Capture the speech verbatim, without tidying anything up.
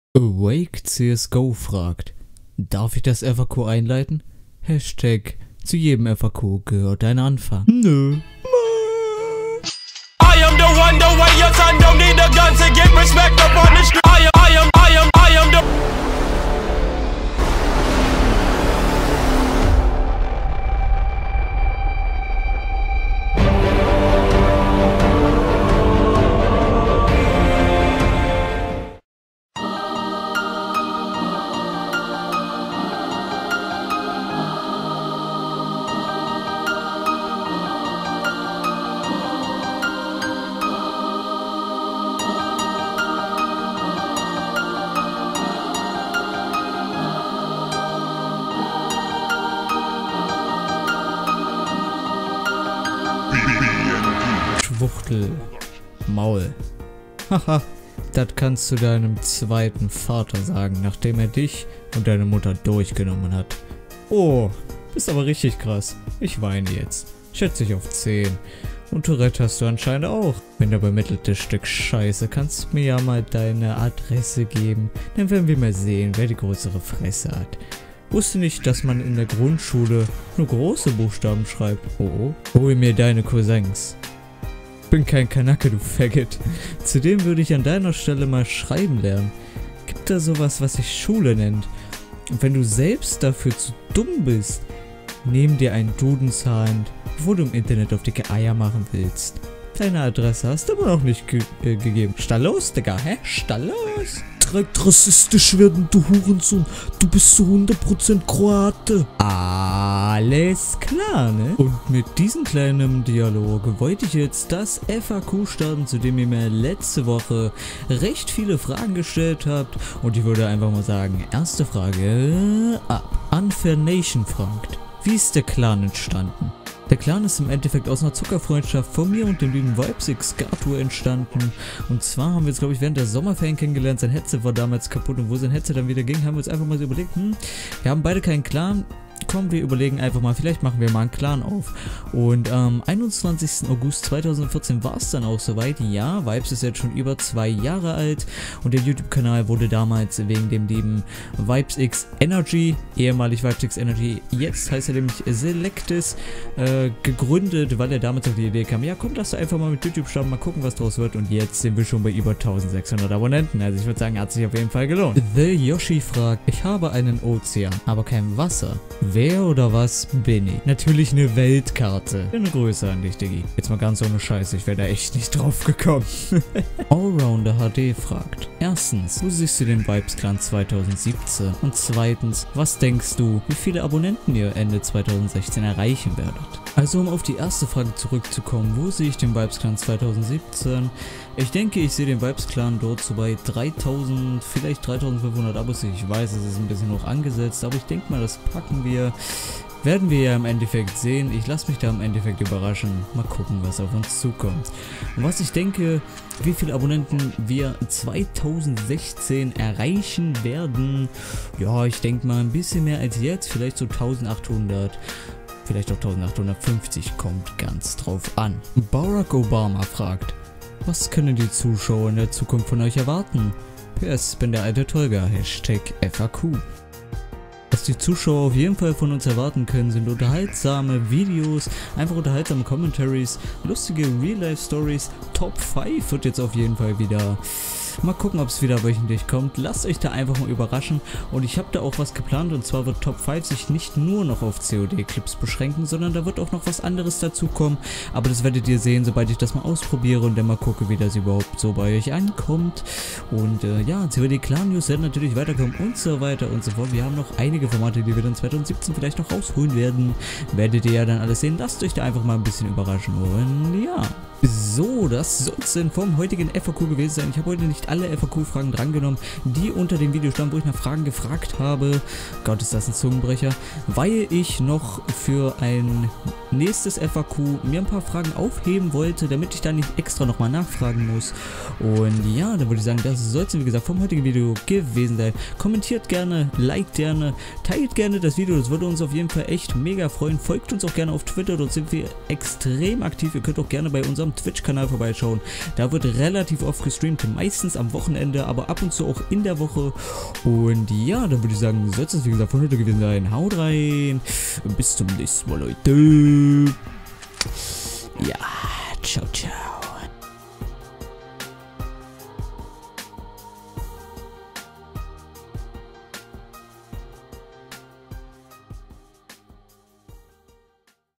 Awake C S G O fragt, darf ich das F A Q einleiten? Hashtag, zu jedem F A Q gehört ein Anfang. Nö. I am the one, the way your son don't need a gun to get respect up on the street. I am, I am, I am, I am the... Schwuchtel. Maul. Haha, das kannst du deinem zweiten Vater sagen, nachdem er dich und deine Mutter durchgenommen hat. Oh, bist aber richtig krass. Ich weine jetzt. Schätze ich auf zehn. Und Tourette hast du anscheinend auch. Wenn du bemitteltes Stück Scheiße, kannst du mir ja mal deine Adresse geben. Dann werden wir mal sehen, wer die größere Fresse hat. Wusste nicht, dass man in der Grundschule nur große Buchstaben schreibt. Oh, oh. Hol mir deine Cousins. Bin kein Kanake, du Faggot. Zudem würde ich an deiner Stelle mal schreiben lernen. Gibt da sowas, was sich Schule nennt? Und wenn du selbst dafür zu dumm bist, nimm dir einen Duden zur Hand, bevor du im Internet auf dicke Eier machen willst. Deine Adresse hast du aber noch nicht ge äh, gegeben. Stallos, Digga, hä? Stallos? Direkt rassistisch werden, du Hurensohn. Du bist zu hundert Prozent Kroate. Alles klar, ne? Und mit diesem kleinen Dialog wollte ich jetzt das F A Q starten, zu dem ihr mir letzte Woche recht viele Fragen gestellt habt. Und ich würde einfach mal sagen, erste Frage ab. Unfair Nation fragt, wie ist der Clan entstanden? Der Clan ist im Endeffekt aus einer Zuckerfreundschaft von mir und dem lieben Vibesix Scartour entstanden. Und zwar haben wir uns, glaube ich, während der Sommerferien kennengelernt. Sein Headset war damals kaputt und wo sein Headset dann wieder ging, haben wir uns einfach mal so überlegt, hm, wir haben beide keinen Clan. Komm, wir überlegen einfach mal, vielleicht machen wir mal einen Clan auf. Und am einundzwanzigsten August zweitausendvierzehn war es dann auch soweit. Ja, Vibes ist jetzt schon über zwei Jahre alt und der YouTube-Kanal wurde damals wegen dem lieben Vibesix Energy, ehemalig Vibesix Energy, jetzt heißt er nämlich Selectis, äh, gegründet, weil er damals auf die Idee kam, ja komm, lass doch einfach mal mit YouTube starten, mal gucken, was draus wird. Und jetzt sind wir schon bei über eintausendsechshundert Abonnenten, also ich würde sagen, hat sich auf jeden Fall gelohnt. The Yoshi fragt, ich habe einen Ozean, aber kein Wasser. Wer oder was bin ich? Natürlich eine Weltkarte. Eine Größe an dich, Diggi. Jetzt mal ganz ohne Scheiße, ich wäre da echt nicht drauf gekommen. Allrounder H D fragt. Erstens, wo siehst du den Vibes Clan zweitausendsiebzehn? Und zweitens, was denkst du, wie viele Abonnenten ihr Ende zweitausendsechzehn erreichen werdet? Also um auf die erste Frage zurückzukommen, wo sehe ich den Vibes Clan zweitausendsiebzehn? Ich denke, ich sehe den Vibes Clan dort so bei dreitausend, vielleicht dreitausendfünfhundert Abos. Ich weiß, es ist ein bisschen hoch angesetzt, aber ich denke mal, das packen wir. Werden wir ja im Endeffekt sehen. Ich lasse mich da im Endeffekt überraschen. Mal gucken, was auf uns zukommt. Und was ich denke, wie viele Abonnenten wir zweitausendsechzehn erreichen werden. Ja, ich denke mal ein bisschen mehr als jetzt. Vielleicht so eintausendachthundert. Vielleicht auch eintausendachthundertfünfzig. Kommt ganz drauf an. Barack Obama fragt, was können die Zuschauer in der Zukunft von euch erwarten? P S, bin der alte Tolga. Hashtag F A Q. Was die Zuschauer auf jeden Fall von uns erwarten können, sind unterhaltsame Videos, einfach unterhaltsame Commentaries, lustige Real-Life-Stories. Top fünf wird jetzt auf jeden Fall wieder. Mal gucken, ob es wieder wöchentlich kommt. Lasst euch da einfach mal überraschen. Und ich habe da auch was geplant, und zwar wird Top fünf sich nicht nur noch auf C O D-Clips beschränken, sondern da wird auch noch was anderes dazu kommen. Aber das werdet ihr sehen, sobald ich das mal ausprobiere und dann mal gucke, wie das überhaupt so bei euch ankommt. Und äh, ja, C O D-Clan-News werden natürlich weiterkommen und so weiter und so fort. Wir haben noch einige Formate, die wir dann zweitausendsiebzehn vielleicht noch rausholen werden. Werdet ihr ja dann alles sehen. Lasst euch da einfach mal ein bisschen überraschen. Und ja. So, das soll es denn vom heutigen F A Q gewesen sein. Ich habe heute nicht alle F A Q-Fragen drangenommen, die unter dem Video standen, wo ich nach Fragen gefragt habe. Gott, ist das ein Zungenbrecher. Weil ich noch für ein nächstes F A Q mir ein paar Fragen aufheben wollte, damit ich da nicht extra nochmal nachfragen muss. Und ja, dann würde ich sagen, das soll es, wie gesagt, vom heutigen Video gewesen sein. Kommentiert gerne, liked gerne, teilt gerne das Video, das würde uns auf jeden Fall echt mega freuen. Folgt uns auch gerne auf Twitter, dort sind wir extrem aktiv. Ihr könnt auch gerne bei unserem unserem Twitch-Kanal vorbeischauen. Da wird relativ oft gestreamt, meistens am Wochenende, aber ab und zu auch in der Woche. Und ja, dann würde ich sagen, soll es wie gesagt von heute gewesen sein. Haut rein. Bis zum nächsten Mal, Leute. Ja, ciao, ciao.